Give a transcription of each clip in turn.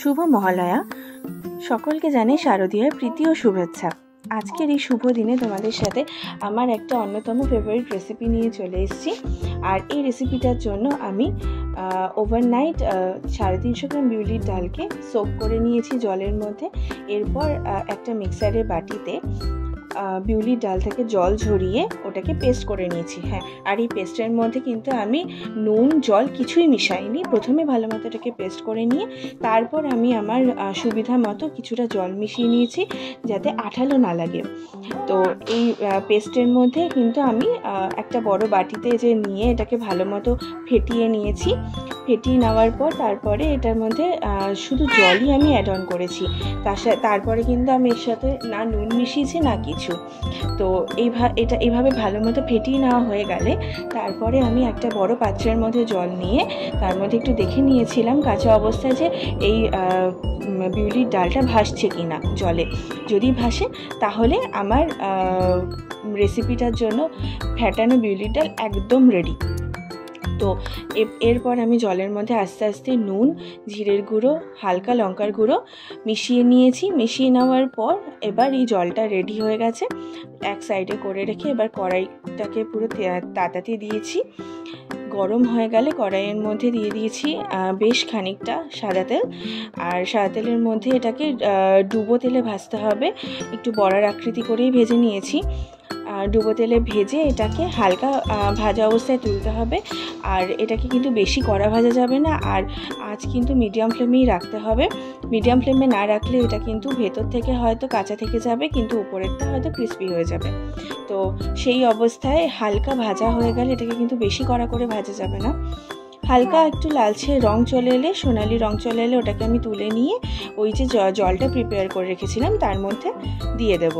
শুভ মহালয়া। সকলকে জানাই শারদীয়ার প্রীতি ও শুভেচ্ছা। আজকের এই শুভ দিনে তোমাদের সাথে আমার একটা অন্যতম ফেভারিট রেসিপি নিয়ে চলে এসেছি। আর এই রেসিপিটার জন্য আমি ওভারনাইট 350 গ্রাম বিউলির ডালকে সোক করে নিয়েছি জলের মধ্যে। এরপর একটা মিক্সারের বাটিতে বিউলির ডাল থেকে জল ঝরিয়ে ওটাকে পেস্ট করে নিয়েছি। আর এই পেস্টের মধ্যে কিন্তু আমি নুন জল কিছুই মিশাইনি। প্রথমে ভালো মতো এটাকে পেস্ট করে নিয়ে তারপর আমি আমার সুবিধা মতো কিছুটা জল মিশিয়ে নিয়েছি যাতে আঠালো না লাগে। তো এই পেস্টের মধ্যে কিন্তু আমি একটা বড় বাটিতে যে নিয়ে এটাকে ভালো মতো ফেটিয়ে নিয়েছি। ফেটিয়ে নেওয়ার পর তারপরে এটার মধ্যে শুধু জলই আমি অ্যাড অন করেছি। তারপরে কিন্তু আমি এর সাথে না নুন মিশিয়েছি না কিছু। তো এটা এইভাবে ভালো মতো ফেটিয়ে নেওয়া হয়ে গেলে তারপরে আমি একটা বড় পাত্রের মধ্যে জল নিয়ে তার মধ্যে একটু দেখে নিয়েছিলাম কাঁচা অবস্থায় যে এই বিউলির ডালটা ভাসছে কিনা জলে। যদি ভাসে তাহলে আমার রেসিপিটার জন্য ফ্যাটানো বিউলির ডাল একদম রেডি। তো এরপর আমি জলের মধ্যে আস্তে আস্তে নুন, জিরের গুঁড়ো, হালকা লঙ্কার গুঁড়ো মিশিয়ে নিয়েছি। মিশিয়ে নেওয়ার পর এবার এই জলটা রেডি হয়ে গেছে। এক সাইডে করে রেখে এবার কড়াইটাকে পুরো তাতাতে দিয়েছি। গরম হয়ে গেলে কড়াইয়ের মধ্যে দিয়ে দিয়েছি বেশ খানিকটা সাদা তেল। আর সাদা তেলের মধ্যে এটাকে ডুবো তেলে ভাজতে হবে। একটু বড়ার আকৃতি করেই ভেজে নিয়েছি। ডুবো তেলে ভেজে এটাকে হালকা ভাজা অবস্থায় তুলতে হবে। আর এটাকে কিন্তু বেশি কড়া ভাজা যাবে না। আর আঁচ কিন্তু মিডিয়াম ফ্লেমেই রাখতে হবে। মিডিয়াম ফ্লেমে না রাখলে এটা কিন্তু ভেতর থেকে হয়তো কাঁচা থেকে যাবে, কিন্তু উপরেরটা হয়তো ক্রিস্পি হয়ে যাবে। তো সেই অবস্থায় হালকা ভাজা হয়ে গেলে এটাকে কিন্তু বেশি কড়া করে ভাজা যাবে না। হালকা একটু লালচে রং চলে এলে, সোনালি রং চলে এলে ওটাকে আমি তুলে নিয়ে ওই যে জলটা প্রিপেয়ার করে রেখেছিলাম তার মধ্যে দিয়ে দেব।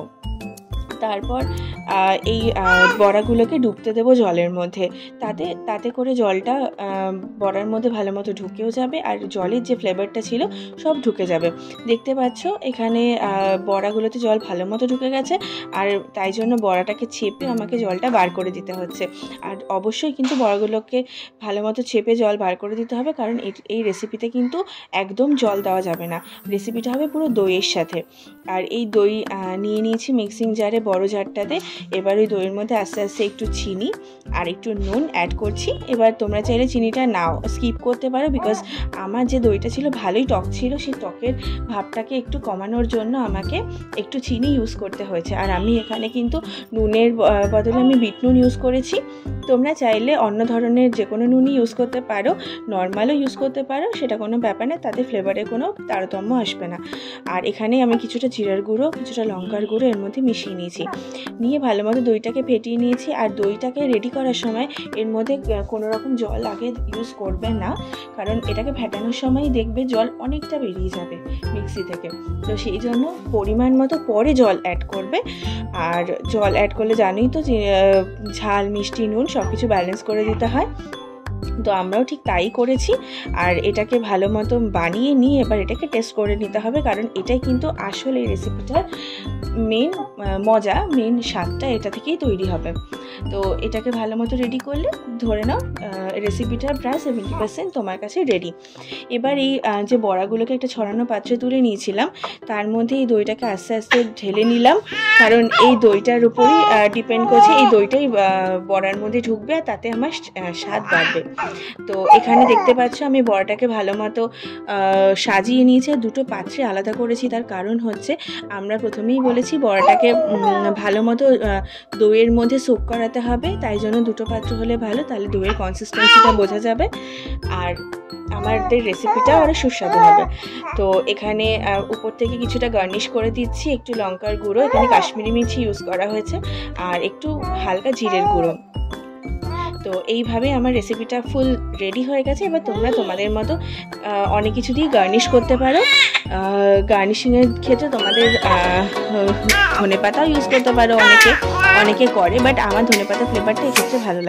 তারপর এই বড়াগুলোকে ডুবতে দেবো জলের মধ্যে। তাতে করে জলটা বড়ার মধ্যে ভালো মতো ঢুকেও যাবে আর জলের যে ফ্লেভারটা ছিল সব ঢুকে যাবে। দেখতে পাচ্ছ এখানে বড়াগুলোতে জল ভালো মতো ঢুকে গেছে। আর তাই জন্য বড়াটাকে চেপে আমাকে জলটা বার করে দিতে হচ্ছে। আর অবশ্যই কিন্তু বড়াগুলোকে ভালো মতো চেপে জল বার করে দিতে হবে, কারণ এই রেসিপিতে কিন্তু একদম জল দেওয়া যাবে না। রেসিপিটা হবে পুরো দইয়ের সাথে। আর এই দই নিয়ে নিয়েছি মিক্সিং জারে, বড় জারটাতে। এবার ওই দইয়ের মধ্যে আস্তে আস্তে একটু চিনি আর একটু নুন অ্যাড করছি। এবার তোমরা চাইলে চিনিটা নাও স্কিপ করতে পারো, বিকজ আমার যে দইটা ছিল ভালোই টক ছিল। সেই টকের ভাবটাকে একটু কমানোর জন্য আমাকে একটু চিনি ইউজ করতে হয়েছে। আর আমি এখানে কিন্তু নুনের বদলে আমি বিট নুন ইউজ করেছি। তোমরা চাইলে অন্য ধরনের যে কোনো নুনই ইউজ করতে পারো, নর্মালও ইউজ করতে পারো, সেটা কোনো ব্যাপার না, তাতে ফ্লেভারে কোনো তারতম্য আসবে না। আর এখানে আমি কিছুটা জিরার গুঁড়ো, কিছুটা লঙ্কার গুঁড়ো এর মধ্যে মিশিয়ে নিয়েছি। নিয়ে ভালো মতো দইটাকে ফেটিয়ে নিয়েছি। আর দইটাকে রেডি করার সময় এর মধ্যে কোনো রকম জল আগে ইউজ করবে না, কারণ এটাকে ফেটানোর সময় দেখবে জল অনেকটা বেরিয়ে যাবে মিক্সি থেকে। তো সেই জন্য পরিমাণ মতো পরে জল অ্যাড করবে। আর জল অ্যাড করলে জানোই তো যে ঝাল, মিষ্টি, নুন সব কিছু ব্যালেন্স করে দিতে হয়। তো আমরাও ঠিক তাই করেছি। আর এটাকে ভালো মতো বানিয়ে নিয়ে এবার এটাকে টেস্ট করে নিতে হবে, কারণ এটাই কিন্তু আসলে এই রেসিপিটার মেন মজা, মেন স্বাদটা এটা থেকেই তৈরি হবে। তো এটাকে ভালো মতো রেডি করলে ধরে নাও রেসিপিটার প্রায় 70% তোমার কাছে রেডি। এবার এই যে বড়াগুলোকে একটা ছড়ানো পাত্রে তুলে নিয়েছিলাম তার মধ্যে এই দইটাকে আস্তে আস্তে ঢেলে নিলাম, কারণ এই দইটার উপরই ডিপেন্ড করছে এই দইটাই বড়ার মধ্যে ঢুকবে আর তাতে আমার স্বাদ বাড়বে। তো এখানে দেখতে পাচ্ছ আমি বড়াটাকে ভালো মতো সাজিয়ে নিয়েছি। দুটো পাত্রে আলাদা করেছি, তার কারণ হচ্ছে আমরা প্রথমেই বলেছি বড়াটাকে ভালো মতো দইয়ের মধ্যে সোক করাতে হবে, তাই জন্য দুটো পাত্র হলে ভালো, তাহলে দইয়ের কনসিস্টেন্সিটা বোঝা যাবে আর আমাদের রেসিপিটা আরও সুস্বাদু হবে। তো এখানে উপর থেকে কিছুটা গার্নিশ করে দিচ্ছি একটু লঙ্কার গুঁড়ো, এখানে কাশ্মীরি মির্চি ইউজ করা হয়েছে, আর একটু হালকা জিরের গুঁড়ো। তো এইভাবে আমার রেসিপিটা ফুল রেডি হয়ে গেছে। এবার তোমরা তোমাদের মতো অনেক কিছু দিয়ে গার্নিশ করতে পারো। গার্নিশিংয়ের ক্ষেত্রে তোমাদের ধনেপাতাও ইউজ করতে পারো, অনেকে করে, বাট আমার ধনেপাতা ফ্লেভারটা এক্ষেত্রে ভালো লাগে।